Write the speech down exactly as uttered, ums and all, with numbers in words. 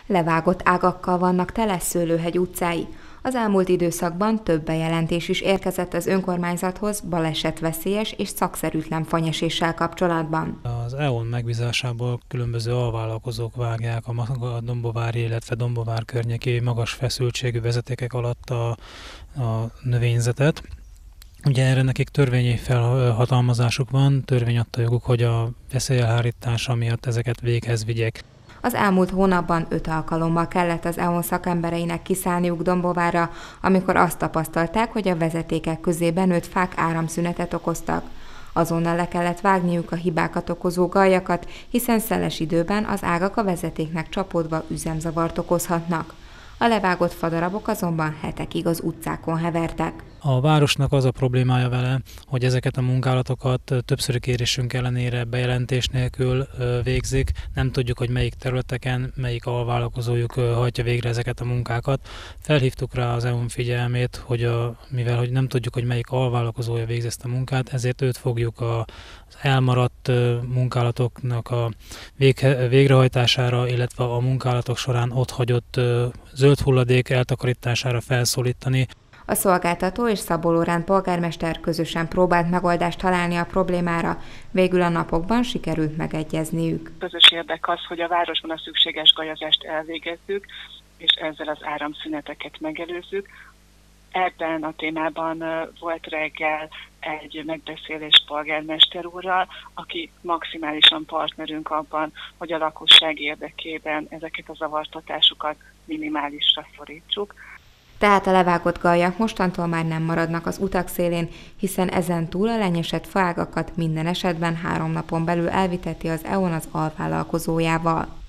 Levágott ágakkal vannak tele Szőlőhegy utcái. Az elmúlt időszakban több bejelentés is érkezett az önkormányzathoz balesetveszélyes és szakszerűtlen fanyeséssel kapcsolatban. Az é o en megbízásából különböző alvállalkozók vágják a maga Dombovári, illetve Dombovár környéki magas feszültségű vezetékek alatt a, a növényzetet. Ugye erre nekik törvényi felhatalmazásuk van, törvény adta joguk, hogy a veszélyelhárítása miatt ezeket véghez vigyék. Az elmúlt hónapban öt alkalommal kellett az é o en szakembereinek kiszállniuk Dombovárra, amikor azt tapasztalták, hogy a vezetékek közé benőtt fák áramszünetet okoztak. Azonnal le kellett vágniuk a hibákat okozó galjakat, hiszen szeles időben az ágak a vezetéknek csapódva üzemzavart okozhatnak. A levágott fadarabok azonban hetekig az utcákon hevertek. A városnak az a problémája vele, hogy ezeket a munkálatokat többszöri kérésünk ellenére bejelentés nélkül végzik. Nem tudjuk, hogy melyik területeken, melyik alvállalkozójuk hajtja végre ezeket a munkákat. Felhívtuk rá az é o en figyelmét, hogy a, mivel hogy nem tudjuk, hogy melyik alvállalkozója végzi ezt a munkát, ezért őt fogjuk az elmaradt munkálatoknak a vég, végrehajtására, illetve a munkálatok során ott hagyott zöld hulladék eltakarítására felszólítani. A szolgáltató és Szabó Lorán polgármester közösen próbált megoldást találni a problémára, végül a napokban sikerült megegyezniük. Közös érdek az, hogy a városban a szükséges gajazást elvégezzük, és ezzel az áramszüneteket megelőzzük. Ebben a témában volt reggel egy megbeszélés polgármester úrral, aki maximálisan partnerünk abban, hogy a lakosság érdekében ezeket a zavartatásokat minimálisra szorítsuk. Tehát a levágott galjak mostantól már nem maradnak az utak szélén, hiszen ezen túl a lenyesett faágakat minden esetben három napon belül elviteti az é o en az alvállalkozójával.